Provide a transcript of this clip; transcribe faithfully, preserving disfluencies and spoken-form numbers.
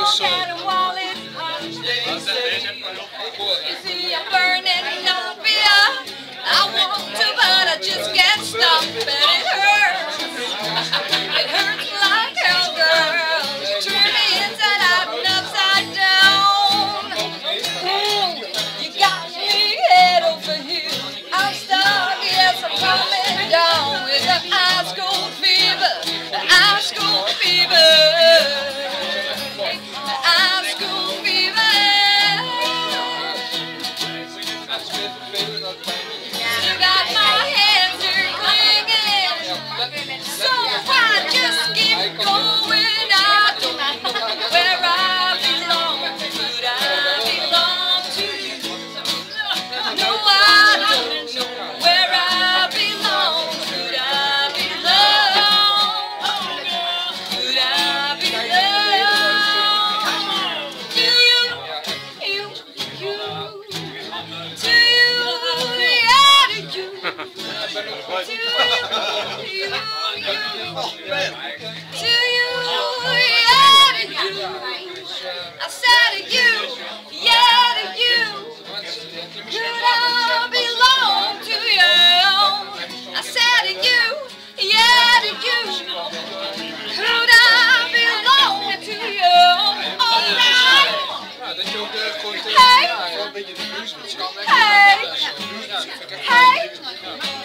walk out and while it's hot, you see I'm burning no fear. I want to, but I just can't stop, and it hurts. It hurts like hell, girl. Turn me inside out and upside down. Ooh, you got me head over heels. I'm stuck, yes, I'm coming down with the high school fever, the high school fever, the high school fever. You got my hands are clinging, so I just keep going out where I belong. Could I belong to you? No, I don't know where I belong. Could I belong? Could I belong to you? You, you, to you, yeah, to you. To you, you, you, to you, yeah, to you. I said to you, yeah, to you. Could I belong to you? I said to you, yeah, to you. Could I belong to you? All right. Hey, hey, hey.